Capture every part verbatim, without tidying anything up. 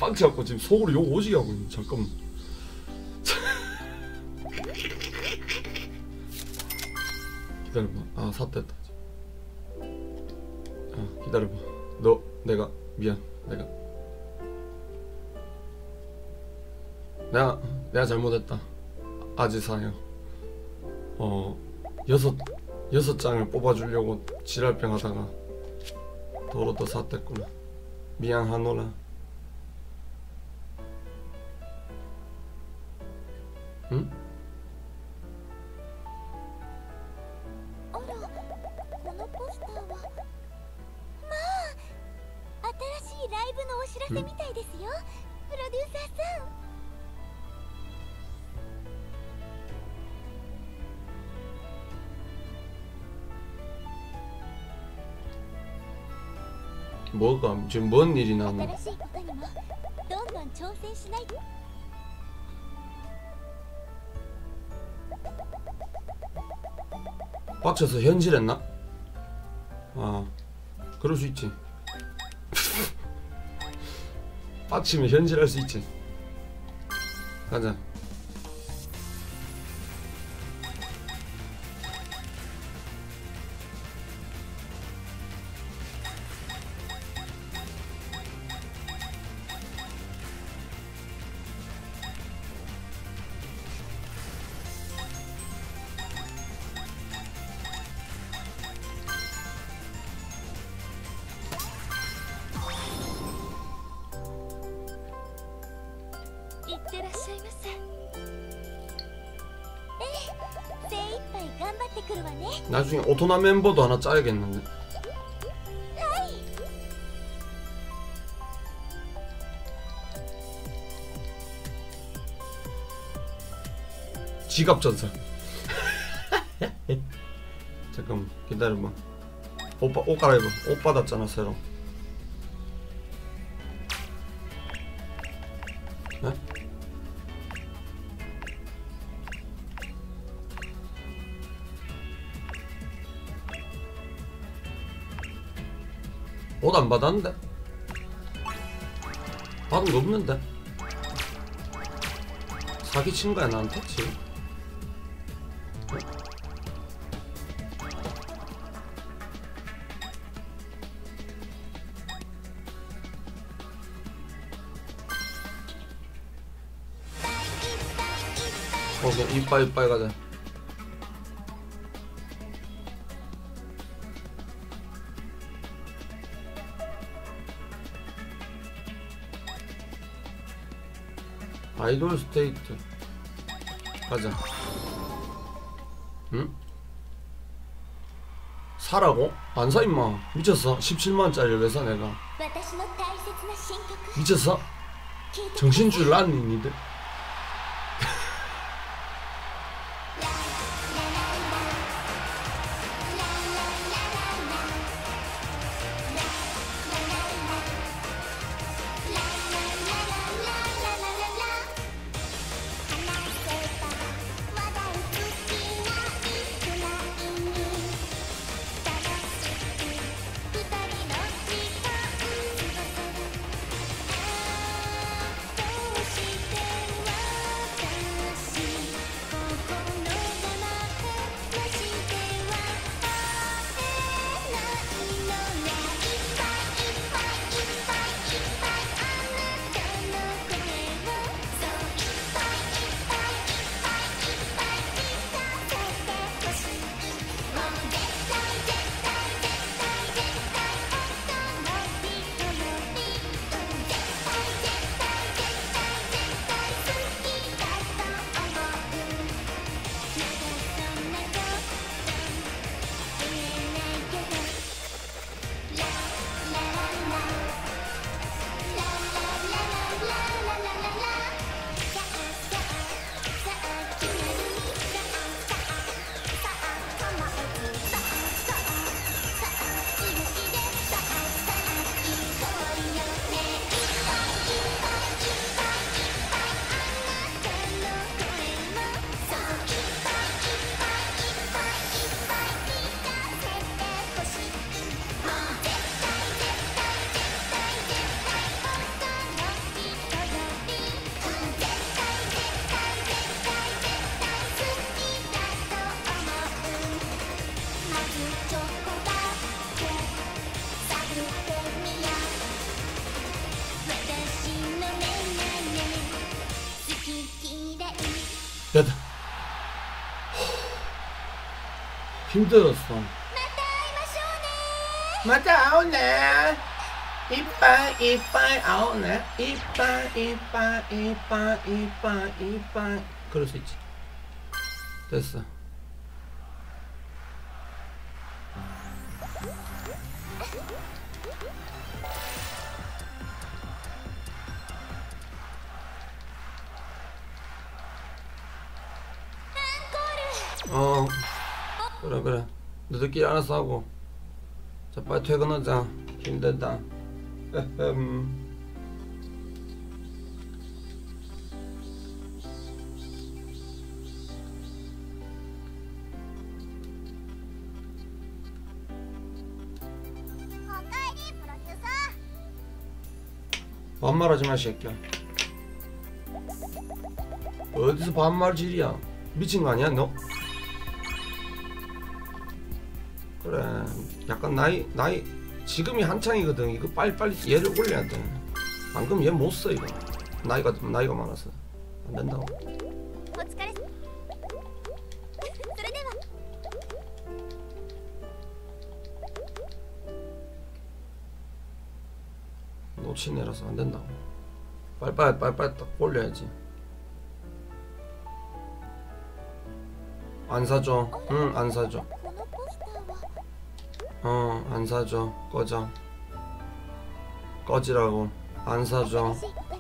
빵치갖고 지금 속으로 욕 오지게 하고 있네. 잠깐만. 기다려봐. 아 삿됐다. 아 기다려봐. 너 내가 미안. 내가 내가 내가 잘못했다. 아지사요. 어 여섯 여섯 장을 뽑아주려고 지랄병 하다가 도로 또 삿됐구나. 미안하노라. 응? あら、このポスターはまあ新しいライブのお知らせみたいですよ、プロデューサーさん。 뭐가 지금 뭔 일이 나노? 빡쳐서 현질했나? 아 그럴 수 있지. 빡치면 현질할 수 있지. 가자. 나중에 오토나 멤버도 하나 짜야겠는데. 지갑 전설. 잠깐만 기다려봐. 오빠 옷 갈아입어. 옷 받았잖아 새로. 네? 옷 안 받았는데? 받은 거 없는데? 사기친 거야 나한테 지금? 오케이 이빠이 이빠이 가자. 아이돌 스테이트 가자. 응? 사라고? 안 사 임마. 미쳤어? 십칠만원짜리를 왜 사 내가. 미쳤어? 정신줄 났니 니들? 됐다. 힘들었어. 맞다 오네. 이빨 이빨 아오네. 이빨 이빨 이빨 이빨 이빨. 그럴 수 있지. 됐어. 어 그래 그래 너들끼리 알아서 하고 자 빨리 퇴근하자. 힘들다. 음. 반말하지 마 새끼야. 어디서 반말질이야. 미친 거 아니야 너? 그래 약간 나이 나이 지금이 한창이거든. 이거 빨리빨리 얘를 올려야 돼. 방금 얘 못 써 이거. 나이가 나이가 많아서 안 된다고. 놓친 애라서 안 된다고. 빨리빨리 빨리빨리 딱 올려야지. 안 사줘. 응 안 사줘. 어 안 사줘. 꺼져. 꺼지라고. 안 사줘.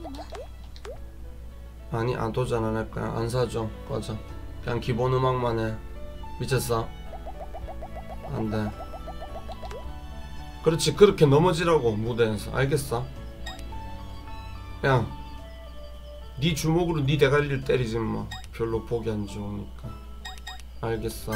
아니 안 도전 안 할 거야. 안 사줘. 꺼져. 그냥 기본 음악만 해. 미쳤어? 안 돼. 그렇지 그렇게 넘어지라고 무대에서. 알겠어? 야 네 주먹으로 네 대가리를 때리지 마. 별로 보기 안 좋으니까. 알겠어.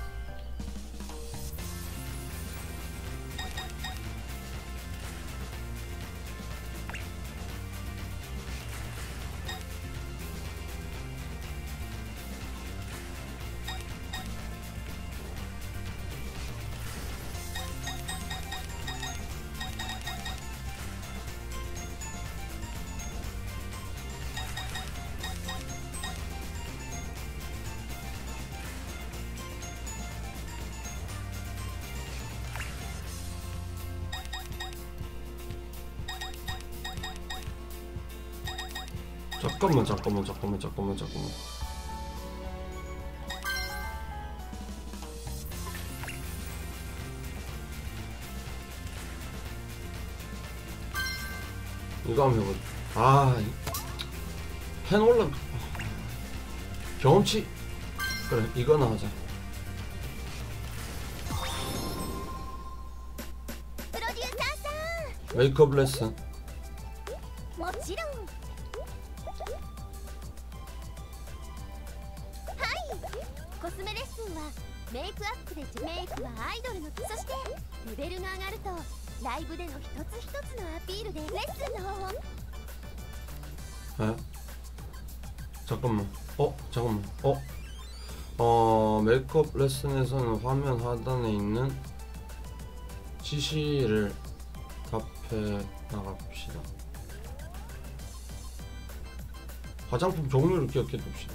잠깐만 잠깐만 잠깐만 잠깐만 잠깐만. 이거 한번 해보자. 아 펜 올라 경험치. 그래 이거나 하자. 메이크업 레슨. 에? 잠깐만. 어? 잠깐만. 어? 어 메이크업 레슨에서는 화면 하단에 있는 지시를 답해 나갑시다. 화장품 종류를 기억해 둡시다.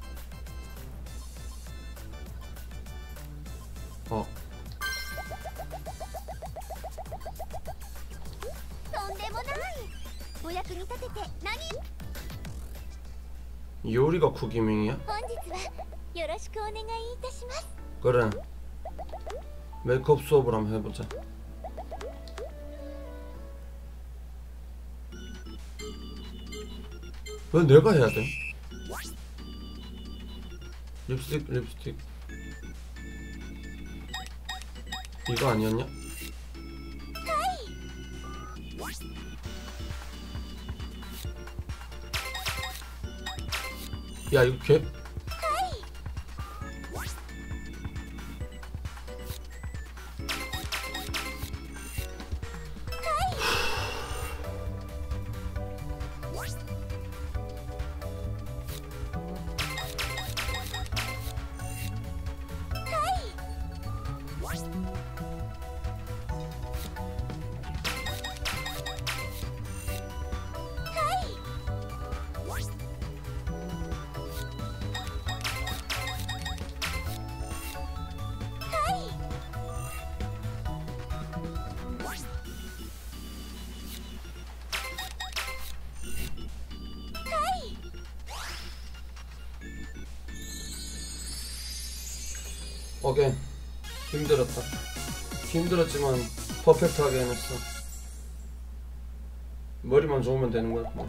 어. 요리가 쿠기밍이야? 그래 메이크업 수업을 한번 해보자. 왜 내가 해야 돼? 립스틱 립스틱 이거 아니었냐? 야 이거 개 오케이. 힘들었다. 힘들었지만 퍼펙트하게 해냈어. 머리만 좋으면 되는 거야. 뭐.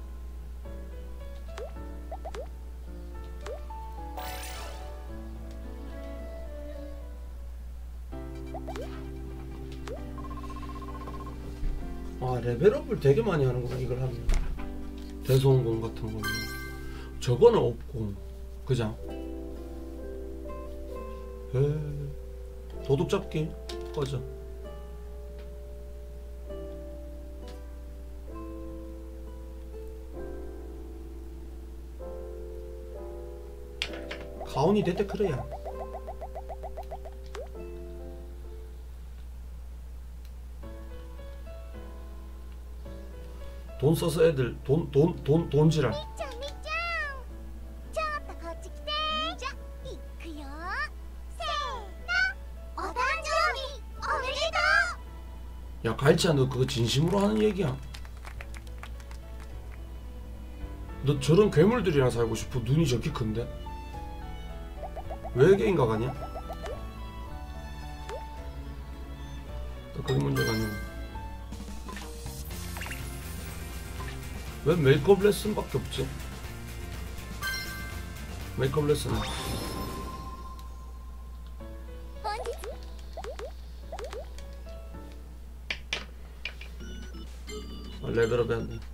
아, 레벨업을 되게 많이 하는구나 이걸 하면. 대성공 같은 거는 저거는 없고, 그죠? 에 도둑 잡기 꺼져. 가온이 됐대 그래야. 돈 써서 애들 돈 돈 돈 돈지랄. みっちゃんみっちゃんちょっとこっち来てじゃいくよせーのお誕生日おめでとう 야 갈치야, 너 그거 진심으로 하는 얘기야? 너 저런 괴물들이랑 살고 싶어? 눈이 저렇게 큰데? 외계인가 가냐? 그게 문제가 아니고 왜 메이크업 레슨밖에 없지? 메이크업 레슨 本日 아, 레벨업 해야 돼.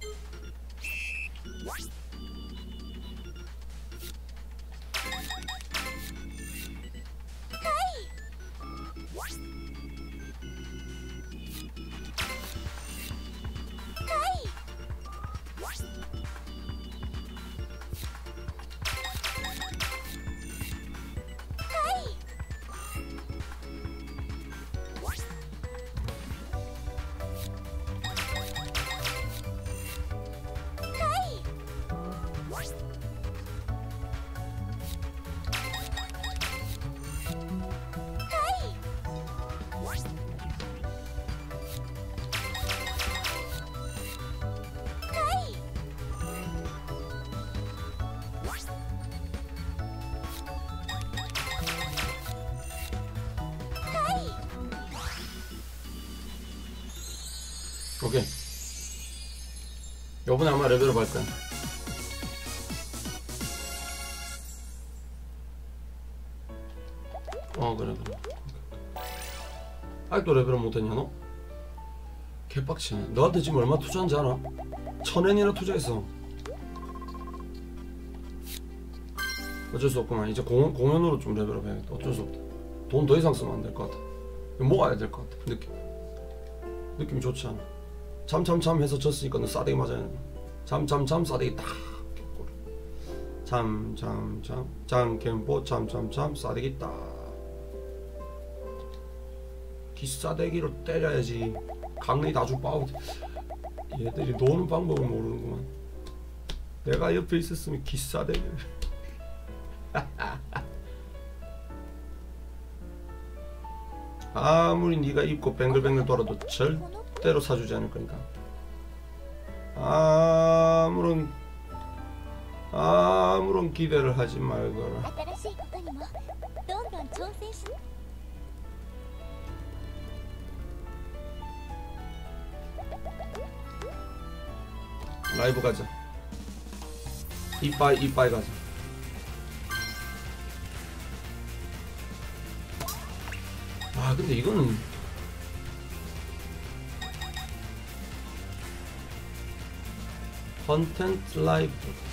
오케이. 요번에 아마 레벨업 할 거야. 어 그래 그래. 아직도 레벨업 못했냐 너? 개빡치네. 너한테 지금 얼마 투자한지 알아? 천엔이나 투자했어. 어쩔 수 없구만. 이제 공연, 공연으로 좀 레벨업 해야겠다. 어쩔 수 없다. 돈 더 이상 쓰면 안 될 것 같아. 모아야 될 것 같아. 느낌 느낌이 좋지 않아. 참참참 해서 졌으니까 너 싸대기 맞아야 돼. 참참참 싸대기 딱 참참참 장캠보 참참참 싸대기 딱 기싸대기로 때려야지. 강리 다주 빠우. 얘들이 노는 방법을 모르는구만. 내가 옆에 있었으면 기싸대기를 아무리 네가 입고 뱅글뱅글 돌아도 절대로 사주지 않을 거니까. 아무런 아무런 기대를 하지 말거라. 新しいことにもどんどん挑戦し 라이브 가자. 이빠이 이빠이 가자. 아 근데 이거는 컨텐츠 라이브